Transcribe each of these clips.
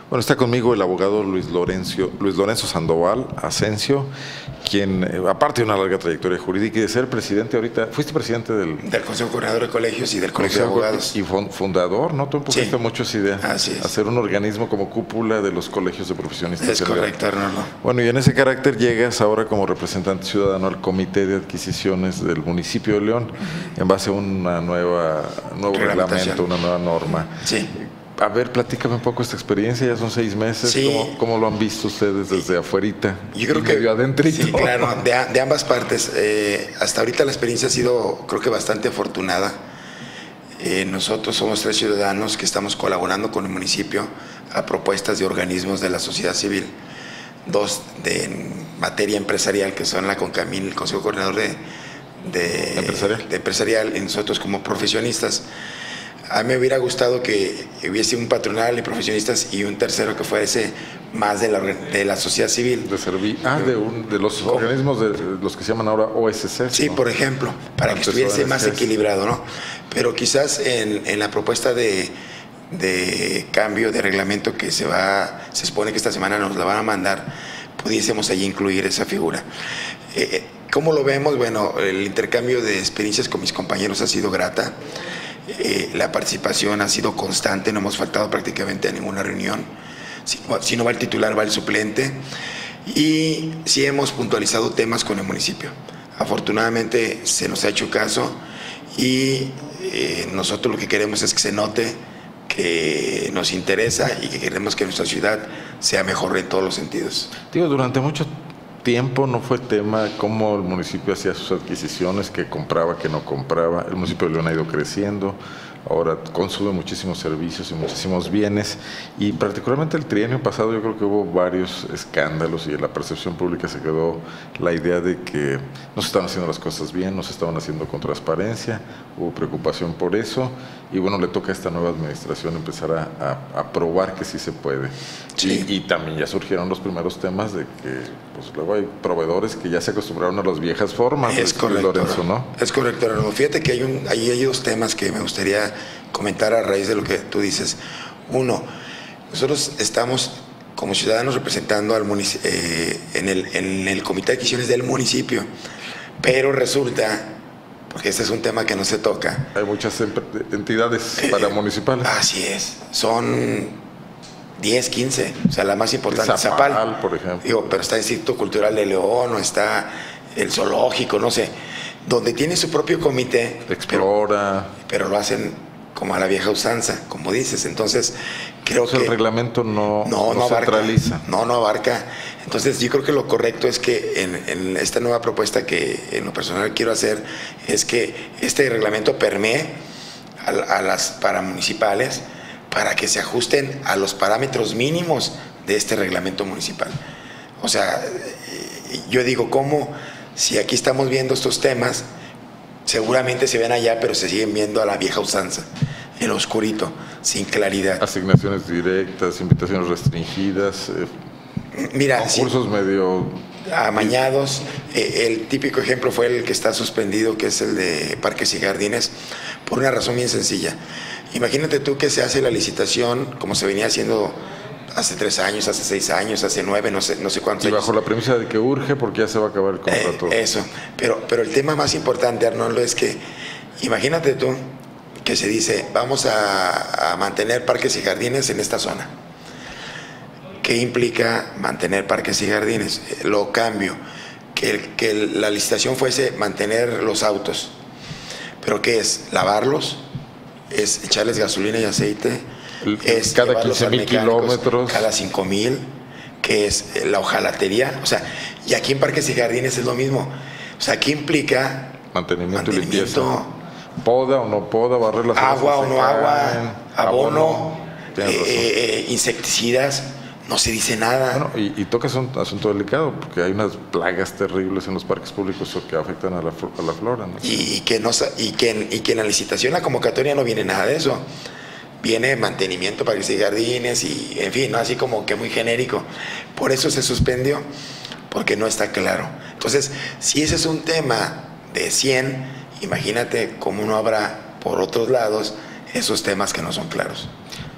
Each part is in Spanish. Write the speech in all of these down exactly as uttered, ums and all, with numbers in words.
Bueno, está conmigo el abogado Luis Lorenzo, Luis Lorenzo Sandoval Asensio, quien, eh, aparte de una larga trayectoria jurídica y de ser presidente ahorita, fuiste presidente del... Del Consejo Coordinador de Colegios y del Colegio de Abogados. Y fundador, ¿no? Tú empujiste Sí. mucho esa idea. Así es. Hacer un organismo como cúpula de los colegios de profesionistas. Es correcto, Arnoldo. Bueno, y en ese carácter llegas ahora como representante ciudadano al Comité de Adquisiciones del municipio de León, uh-huh. en base a una nueva, un nuevo reglamento, una nueva norma. Sí. A ver, platícame un poco esta experiencia, ya son seis meses, sí. ¿Cómo, ¿cómo lo han visto ustedes desde afuerita? Yo creo y que medio adentrito. Sí, claro, de, de ambas partes. Eh, hasta ahorita la experiencia ha sido, creo que bastante afortunada. Eh, nosotros somos tres ciudadanos que estamos colaborando con el municipio a propuestas de organismos de la sociedad civil, dos de materia empresarial, que son la CONCAMIL, el Consejo Coordinador de, de, ¿Empresarial? de empresarial, y nosotros como profesionistas. A mí me hubiera gustado que hubiese un patronal y profesionistas y un tercero que fuese más de la, de la sociedad civil. De servir, ah, de, un, de los ¿Cómo? organismos de los que se llaman ahora O S C. Sí, ¿no? Por ejemplo, para Antes que estuviese O S C. Más equilibrado, ¿no? Pero quizás en, en la propuesta de, de cambio de reglamento que se va, se supone que esta semana nos la van a mandar, pudiésemos allí incluir esa figura. Eh, ¿Cómo lo vemos? Bueno, el intercambio de experiencias con mis compañeros ha sido grata. Eh, la participación ha sido constante, no hemos faltado prácticamente a ninguna reunión. Si, si no va el titular, va el suplente. Y sí hemos puntualizado temas con el municipio. Afortunadamente se nos ha hecho caso y eh, nosotros lo que queremos es que se note que nos interesa y que queremos que nuestra ciudad sea mejor en todos los sentidos. Digo, durante mucho tiempo no fue tema cómo el municipio hacía sus adquisiciones, que compraba, que no compraba. El municipio de León ha ido creciendo, ahora consume muchísimos servicios y muchísimos bienes, y particularmente el trienio pasado yo creo que hubo varios escándalos y en la percepción pública se quedó la idea de que no se estaban haciendo las cosas bien, no se estaban haciendo con transparencia, hubo preocupación por eso, y bueno, le toca a esta nueva administración empezar a, a, a probar que sí se puede. Sí. Y, y también ya surgieron los primeros temas de que pues luego hay proveedores que ya se acostumbraron a las viejas formas. Es correcto, Lorenzo, ¿no? Es correcto, Arnoldo. Fíjate que hay, un, hay, hay dos temas que me gustaría comentar a raíz de lo que tú dices. Uno, nosotros estamos como ciudadanos representando al eh, en, el, en el Comité de Adquisiciones del municipio, pero resulta, porque este es un tema que no se toca. Hay muchas entidades eh, paramunicipales. Así es, son diez, quince, o sea, la más importante, Zapal, Zapal, por ejemplo. Digo, pero está el Instituto Cultural de León, o está el Zoológico, no sé, donde tiene su propio comité. Explora. Pero, pero lo hacen como a la vieja usanza, como dices. Entonces, creo Entonces, que el reglamento no, no, no, no centraliza. Abarca, no, no abarca. Entonces, yo creo que lo correcto es que en, en esta nueva propuesta que en lo personal quiero hacer es que este reglamento permee a, a las paramunicipales para que se ajusten a los parámetros mínimos de este reglamento municipal. O sea, yo digo, ¿cómo? Si aquí estamos viendo estos temas, seguramente se ven allá, pero se siguen viendo a la vieja usanza, en lo oscurito, sin claridad. Asignaciones directas, invitaciones restringidas, eh, Mira, concursos sí, medio amañados. Eh, el típico ejemplo fue el que está suspendido, que es el de Parques y Jardines, por una razón bien sencilla. Imagínate tú que se hace la licitación como se venía haciendo hace tres años, hace seis años, hace nueve, no sé, no sé cuántos y años. bajo la premisa de que urge porque ya se va a acabar el contrato. Eh, eso, pero, pero el tema más importante, Arnoldo, es que imagínate tú que se dice, vamos a, a mantener parques y jardines en esta zona. ¿Qué implica mantener parques y jardines? Lo cambio, que, que la licitación fuese mantener los autos. ¿Pero qué es? ¿Lavarlos? ¿Es echarles gasolina y aceite? El, ¿Es cada quince mil kilómetros? Cada cinco mil, que es la hojalatería. O sea, y aquí en Parques y Jardines es lo mismo. O sea, ¿qué implica? Mantenimiento, mantenimiento y limpieza. ¿Poda o no poda? ¿Barrer las agua o no agua? ¿Abono? abono eh, eh, ¿Insecticidas? No se dice nada. Bueno, y, y tocas un asunto delicado, porque hay unas plagas terribles en los parques públicos que afectan a la, a la flora, ¿no? Y, y, que no, y, que, y que en la licitación, la convocatoria no viene nada de eso. Viene mantenimiento, parques y jardines y, en fin, ¿no? Así como que muy genérico. Por eso se suspendió, porque no está claro. Entonces, si ese es un tema de cien, imagínate cómo no habrá por otros lados esos temas que no son claros.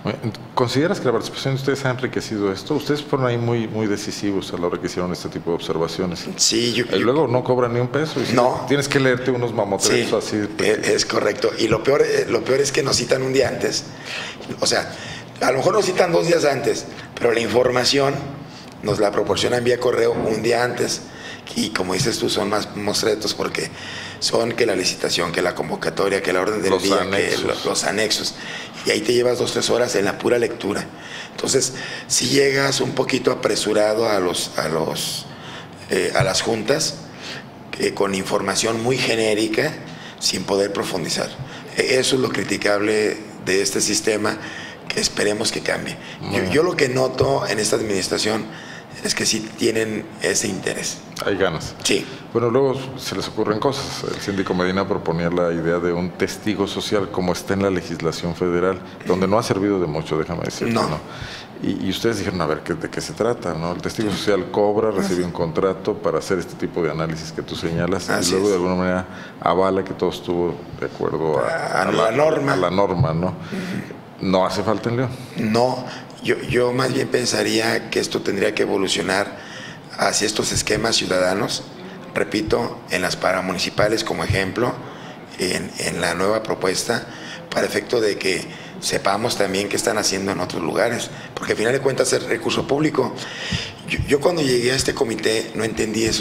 ¿Consideras que la participación de ustedes ha enriquecido esto? Ustedes fueron ahí muy, muy decisivos a la hora que hicieron este tipo de observaciones. Sí, yo, y luego no cobran ni un peso. Y no. Tienes que leerte unos mamotretos sí, así. Es, es correcto. Y lo peor, lo peor es que nos citan un día antes. O sea, a lo mejor nos citan dos días antes, pero la información nos la proporcionan vía correo un día antes. Y como dices tú, son más mostretos porque son que la licitación, que la convocatoria, que la orden del los día, anexos. que los, los anexos. Y ahí te llevas dos, tres horas en la pura lectura. Entonces, si llegas un poquito apresurado a los, a los, eh, a las juntas, eh, con información muy genérica, sin poder profundizar. Eso es lo criticable de este sistema, que esperemos que cambie. Yo, yo lo que noto en esta administración es que sí tienen ese interés. Hay ganas. Sí. Bueno, luego se les ocurren cosas. El síndico Medina proponía la idea de un testigo social, como está en la legislación federal, donde no ha servido de mucho, déjame decirte. No. ¿no? Y, y ustedes dijeron, a ver, ¿de qué se trata? ¿no? El testigo social cobra, recibe un contrato para hacer este tipo de análisis que tú señalas, Así y luego es. de alguna manera avala que todo estuvo de acuerdo a, a, a, a, la, la, norma. a la norma, ¿no? Uh-huh. No hace falta en León. No, yo, yo más bien pensaría que esto tendría que evolucionar hacia estos esquemas ciudadanos, repito, en las paramunicipales como ejemplo, en, en la nueva propuesta, para efecto de que sepamos también qué están haciendo en otros lugares, porque al final de cuentas es recurso público. Yo, yo cuando llegué a este comité no entendí eso,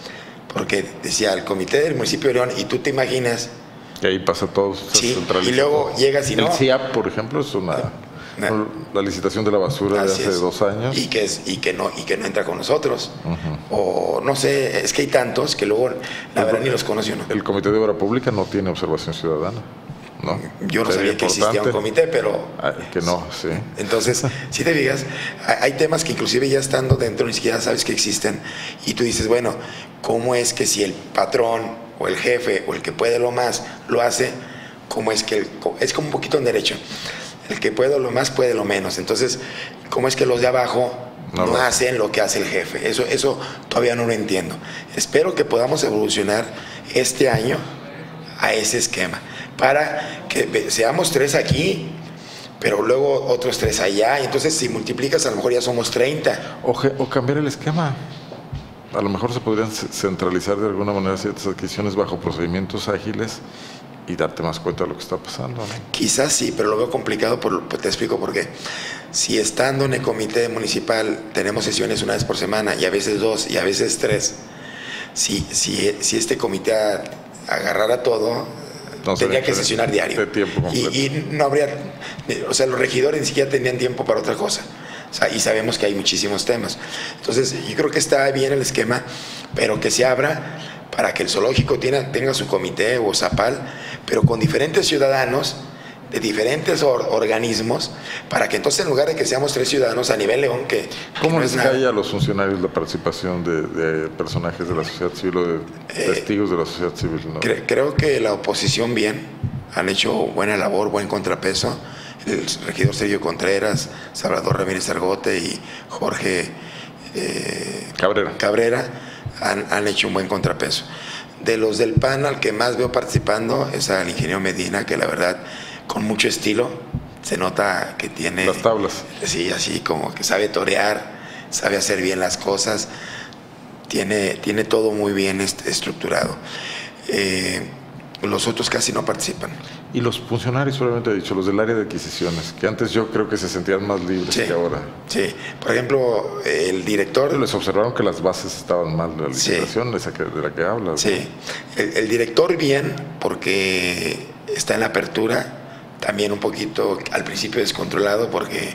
porque decía el comité del municipio de León, y tú te imaginas... Y ahí pasa todo, se sí, centraliza. Y luego llegas y no... El C I A P, por ejemplo, es una... No. La licitación de la basura Así de hace es. dos años. Y que, es, y, que no, y que no entra con nosotros. Uh-huh. O no sé, es que hay tantos que luego la el, verdad ni los conoció. ¿no? El Comité de Obra Pública no tiene observación ciudadana. ¿no? Yo no sabía que existía un comité, pero... Ah, que no, sí. Entonces, si te digas, hay temas que inclusive ya estando dentro ni siquiera sabes que existen. Y tú dices, bueno, ¿cómo es que si el patrón o el jefe o el que puede lo más lo hace, cómo es que... El, es como un poquito en derecho. El que puede lo más puede lo menos. Entonces, ¿cómo es que los de abajo no, no hacen lo que hace el jefe? Eso, eso todavía no lo entiendo. Espero que podamos evolucionar este año a ese esquema, para que seamos tres aquí, pero luego otros tres allá. Y entonces, si multiplicas, a lo mejor ya somos treinta. O, o cambiar el esquema. A lo mejor se podrían centralizar de alguna manera ciertas adquisiciones bajo procedimientos ágiles y darte más cuenta de lo que está pasando, ¿no? Quizás sí, pero lo veo complicado, por, te explico por qué. Si estando en el comité municipal tenemos sesiones una vez por semana y a veces dos y a veces tres, si, si, si este comité agarrara todo, no, tendría que sesionar diario. De tiempo completo. Y, y no habría, o sea, los regidores ni siquiera tendrían tiempo para otra cosa. O sea, y sabemos que hay muchísimos temas. Entonces, yo creo que está bien el esquema, pero que se abra para que el zoológico tenga, tenga su comité o zapal, pero con diferentes ciudadanos de diferentes or, organismos, para que entonces en lugar de que seamos tres ciudadanos a nivel León, que... ¿Cómo que les no cae a los funcionarios la participación de, de personajes de la sociedad civil o de eh, testigos de la sociedad civil? ¿no? Cre creo que la oposición bien, han hecho buena labor, buen contrapeso. El regidor Sergio Contreras, Salvador Ramírez Argote y Jorge eh, Cabrera, Cabrera han, han hecho un buen contrapeso. De los del P A N, al que más veo participando es al ingeniero Medina, que la verdad, con mucho estilo, se nota que tiene... Las tablas. Sí, así como que sabe torear, sabe hacer bien las cosas, tiene, tiene todo muy bien est estructurado. Eh, los otros casi no participan. Y los funcionarios, probablemente he dicho, los del área de adquisiciones, que antes yo creo que se sentían más libres sí, que ahora. Sí, por ejemplo, el director... Les observaron que las bases estaban mal de la licitación, sí, esa que, de la que hablas. Sí, el, el director bien, porque está en la apertura, también un poquito al principio descontrolado, porque,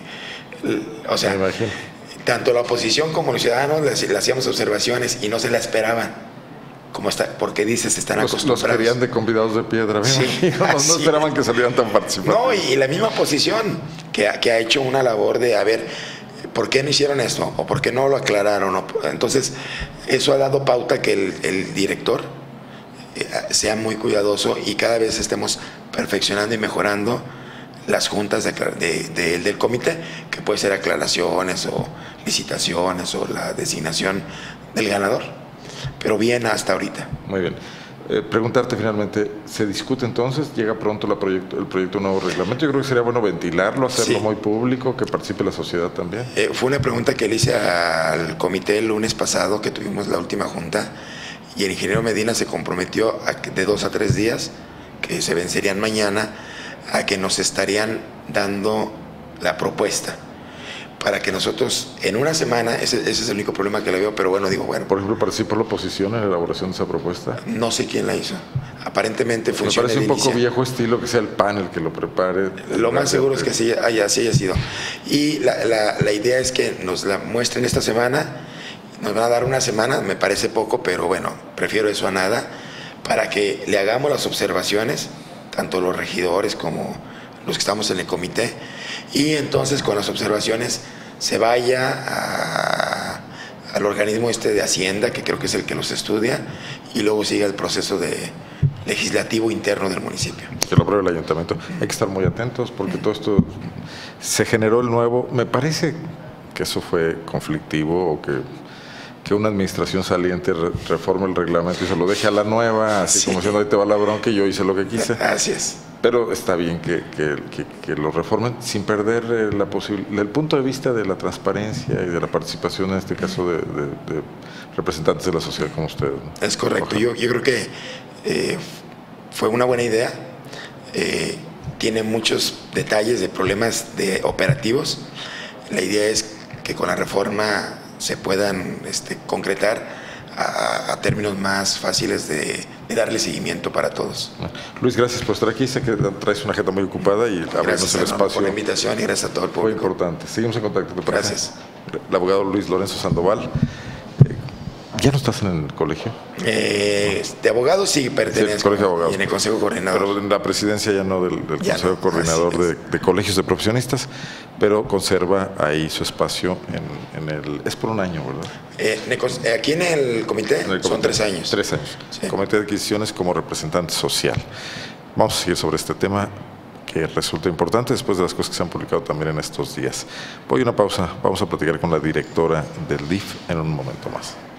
o sea, tanto la oposición como los ciudadanos le, le hacíamos observaciones y no se la esperaban. Como está, porque dices, están los, acostumbrados. Los querían de convidados de piedra, sí, no, no esperaban que salieran tan participantes. No, y, y la misma oposición que, que ha hecho una labor de, a ver, ¿por qué no hicieron esto? ¿O por qué no lo aclararon? O, entonces, eso ha dado pauta que el, el director eh, sea muy cuidadoso y cada vez estemos perfeccionando y mejorando las juntas de, de, de, del comité, que puede ser aclaraciones o licitaciones o la designación del ganador. Pero bien hasta ahorita. Muy bien. Eh, preguntarte finalmente, ¿se discute entonces? ¿Llega pronto la proyecto, el proyecto de nuevo reglamento? Yo creo que sería bueno ventilarlo, hacerlo sí. muy público, que participe la sociedad también. Eh, fue una pregunta que le hice al comité el lunes pasado, que tuvimos la última junta, y el ingeniero Medina se comprometió a que de dos a tres días, que se vencerían mañana, a que nos estarían dando la propuesta, para que nosotros en una semana, ese, ese es el único problema que le veo, pero bueno, digo, bueno. Por ejemplo, ¿participó la oposición en la elaboración de esa propuesta? No sé quién la hizo. Aparentemente funciona. Me parece un poco viejo estilo que sea el panel que lo prepare. Lo más seguro es que así haya, así haya sido. Y la, la, la idea es que nos la muestren esta semana, nos van a dar una semana, me parece poco, pero bueno, prefiero eso a nada, para que le hagamos las observaciones, tanto los regidores como los que estamos en el comité, y entonces con las observaciones se vaya a, al organismo este de Hacienda, que creo que es el que los estudia, y luego siga el proceso de legislativo interno del municipio. Que lo apruebe el ayuntamiento. Hay que estar muy atentos porque todo esto se generó el nuevo, me parece que eso fue conflictivo o que, que una administración saliente re, reforme el reglamento y se lo deje a la nueva, así sí. como diciendo, ahí te va la bronca y yo hice lo que quise. Así es. Pero está bien que, que, que, que lo reformen sin perder eh, la el punto de vista de la transparencia y de la participación, en este caso, de, de, de representantes de la sociedad como ustedes. Es correcto. Yo, yo creo que eh, fue una buena idea. Eh, tiene muchos detalles de problemas de operativos. La idea es que con la reforma se puedan este, concretar a, a términos más fáciles de, de darle seguimiento para todos. Luis, gracias por estar aquí. Sé que traes una agenda muy ocupada y abrimos el espacio. Por la invitación y gracias a todo el público. Fue importante. Seguimos en contacto. ¿Te parece? Gracias. El abogado Luis Lorenzo Sandoval. ¿Ya no estás en el colegio? Eh, de abogado sí pertenezco. Sí, el colegio de abogados. Y en el Consejo Coordinador. Pero en la presidencia ya no del, del ya Consejo no, Coordinador de, de Colegios de Profesionistas, pero conserva ahí su espacio en, en el... Es por un año, ¿verdad? Eh, aquí en el comité, en el comité son tres años. Tres años. Sí. Comité de Adquisiciones como representante social. Vamos a seguir sobre este tema que resulta importante después de las cosas que se han publicado también en estos días. Voy a una pausa. Vamos a platicar con la directora del D I F en un momento más.